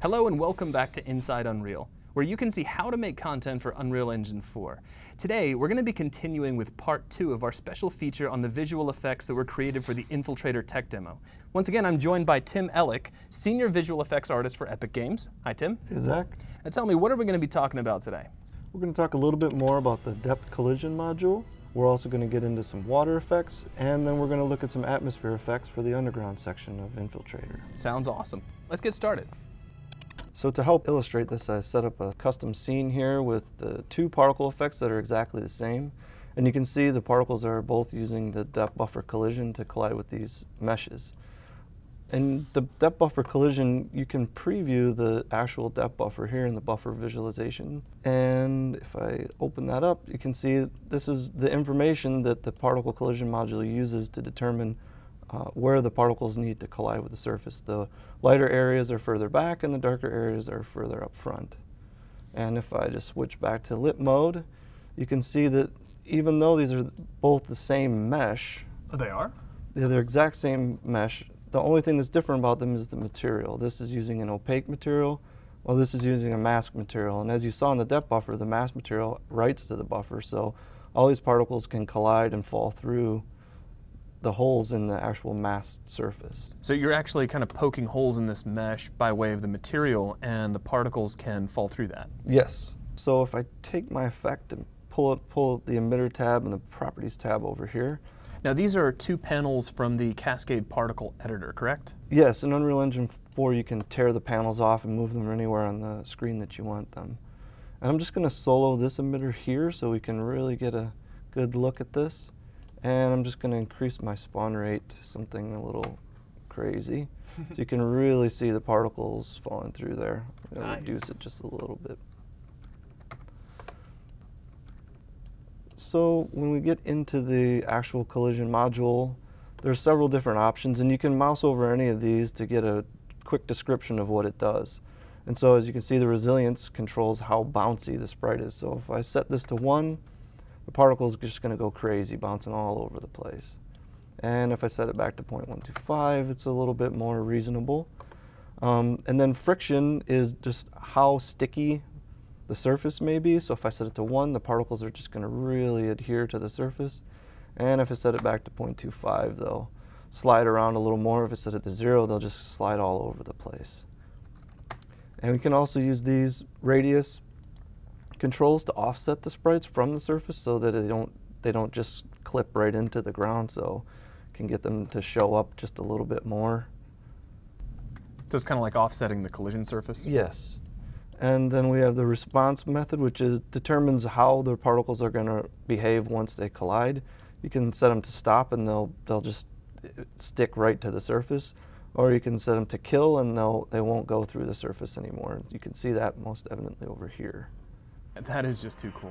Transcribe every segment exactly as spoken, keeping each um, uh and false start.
Hello and welcome back to Inside Unreal, where you can see how to make content for Unreal Engine four. Today, we're going to be continuing with part two of our special feature on the visual effects that were created for the Infiltrator tech demo. Once again, I'm joined by Tim Elek, Senior Visual Effects Artist for Epic Games. Hi, Tim. Hey, Zach. Now tell me, what are we going to be talking about today? We're going to talk a little bit more about the depth collision module. We're also going to get into some water effects, and then we're going to look at some atmosphere effects for the underground section of Infiltrator. Sounds awesome. Let's get started. So to help illustrate this, I set up a custom scene here with the two particle effects that are exactly the same. And you can see the particles are both using the depth buffer collision to collide with these meshes. And the depth buffer collision, you can preview the actual depth buffer here in the buffer visualization. And if I open that up, you can see this is the information that the particle collision module uses to determine Uh, where the particles need to collide with the surface. The lighter areas are further back and the darker areas are further up front. And if I just switch back to lit mode, you can see that even though these are both the same mesh, Oh, they are? they're the exact same mesh, the only thing that's different about them is the material. This is using an opaque material, while this is using a mask material. And as you saw in the depth buffer, the mask material writes to the buffer, so all these particles can collide and fall through the holes in the actual masked surface. So you're actually kind of poking holes in this mesh by way of the material, and the particles can fall through that. Yes. So if I take my effect and pull it, pull the emitter tab and the properties tab over here. Now these are two panels from the Cascade particle editor, correct? Yes, in Unreal Engine four you can tear the panels off and move them anywhere on the screen that you want them. And I'm just going to solo this emitter here so we can really get a good look at this. And I'm just going to increase my spawn rate to something a little crazy. So you can really see the particles falling through there. I'm going to Nice. reduce it just a little bit. So when we get into the actual collision module, there's several different options, and you can mouse over any of these to get a quick description of what it does. And so as you can see, the resilience controls how bouncy the sprite is. So if I set this to one, the particle is just going to go crazy, bouncing all over the place. And if I set it back to zero point one two five, it's a little bit more reasonable. Um, and then friction is just how sticky the surface may be. So if I set it to one, the particles are just going to really adhere to the surface. And if I set it back to zero point two five, they'll slide around a little more. If I set it to zero, they'll just slide all over the place. And we can also use these radius controls to offset the sprites from the surface so that they don't they don't just clip right into the ground, so can get them to show up just a little bit more. So it's kind of like offsetting the collision surface? Yes. And then we have the response method, which is determines how the particles are going to behave once they collide. You can set them to stop and they'll they'll just stick right to the surface, or you can set them to kill and they'll they won't go through the surface anymore. You can see that most evidently over here. That is just too cool.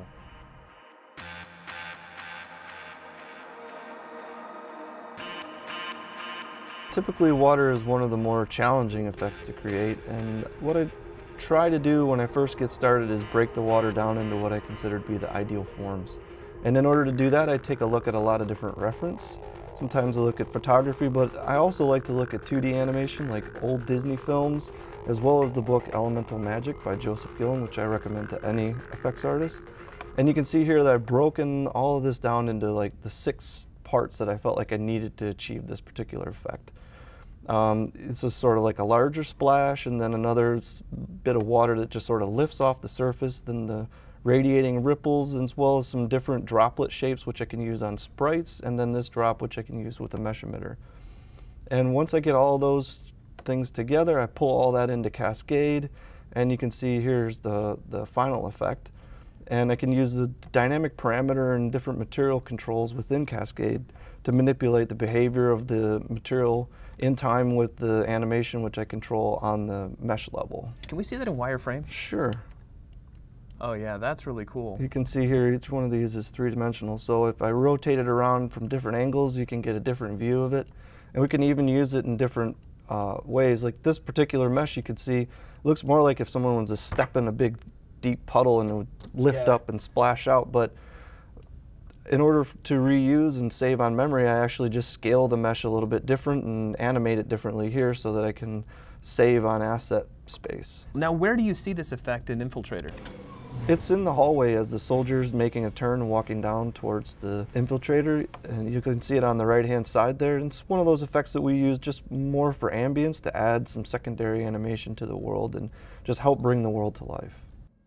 Typically, water is one of the more challenging effects to create, and what I try to do when I first get started is break the water down into what I consider to be the ideal forms. And in order to do that, I take a look at a lot of different reference. Sometimes I look at photography, but I also like to look at two D animation like old Disney films, as well as the book Elemental Magic by Joseph Gillen, which I recommend to any effects artist. And you can see here that I've broken all of this down into like the six parts that I felt like I needed to achieve this particular effect. Um, it's just sort of like a larger splash, and then another bit of water that just sort of lifts off the surface, then the radiating ripples, as well as some different droplet shapes which I can use on sprites, and then this drop which I can use with a mesh emitter. And once I get all those things together, I pull all that into Cascade, and you can see here's the, the final effect. And I can use the dynamic parameter and different material controls within Cascade to manipulate the behavior of the material in time with the animation which I control on the mesh level. Can we see that in wireframe? Sure. Oh yeah, that's really cool. You can see here each one of these is three-dimensional, so if I rotate it around from different angles, you can get a different view of it. And we can even use it in different uh, ways. Like this particular mesh, you can see looks more like if someone was to step in a big deep puddle and it would lift Yeah. up and splash out. But in order to reuse and save on memory, I actually just scale the mesh a little bit different and animate it differently here so that I can save on asset space. Now, where do you see this effect in Infiltrator? It's in the hallway as the soldier's making a turn and walking down towards the Infiltrator, and you can see it on the right-hand side there. And it's one of those effects that we use just more for ambience to add some secondary animation to the world and just help bring the world to life.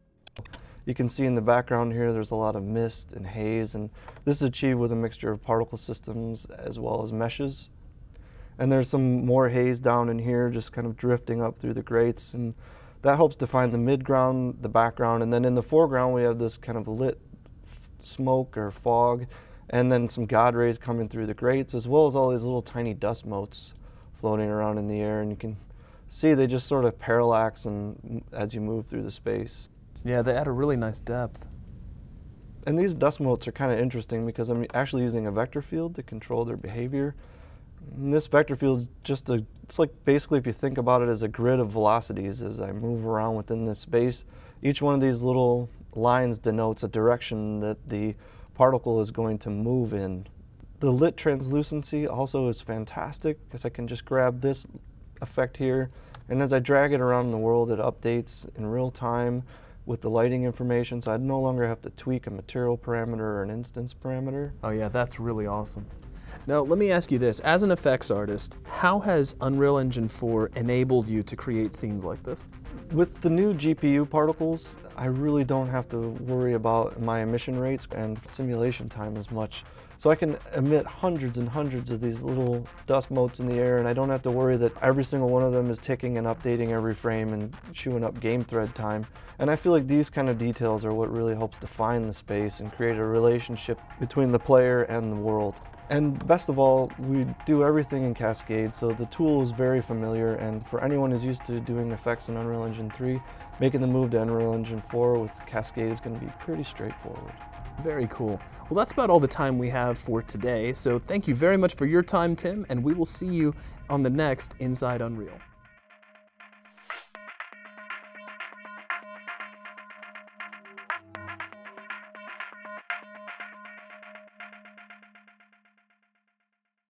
You can see in the background here there's a lot of mist and haze, and this is achieved with a mixture of particle systems as well as meshes. And there's some more haze down in here just kind of drifting up through the grates, and that helps define the midground, the background, and then in the foreground we have this kind of lit smoke or fog, and then some God rays coming through the grates, as well as all these little tiny dust motes floating around in the air, and you can see they just sort of parallax and as you move through the space. Yeah, they add a really nice depth. And these dust motes are kind of interesting because I'm actually using a vector field to control their behavior. And this vector field is just a, it's like basically if you think about it as a grid of velocities as I move around within this space. Each one of these little lines denotes a direction that the particle is going to move in. The lit translucency also is fantastic because I can just grab this effect here, and as I drag it around the world it updates in real time with the lighting information, so I no longer have to tweak a material parameter or an instance parameter. Oh yeah, that's really awesome. Now, let me ask you this. As an effects artist, how has Unreal Engine four enabled you to create scenes like this? With the new G P U particles, I really don't have to worry about my emission rates and simulation time as much. So I can emit hundreds and hundreds of these little dust motes in the air, and I don't have to worry that every single one of them is ticking and updating every frame and chewing up game thread time. And I feel like these kind of details are what really helps define the space and create a relationship between the player and the world. And best of all, we do everything in Cascade, so the tool is very familiar, and for anyone who's used to doing effects in Unreal Engine three, making the move to Unreal Engine four with Cascade is going to be pretty straightforward. Very cool. Well, that's about all the time we have for today, so thank you very much for your time, Tim, and we will see you on the next Inside Unreal.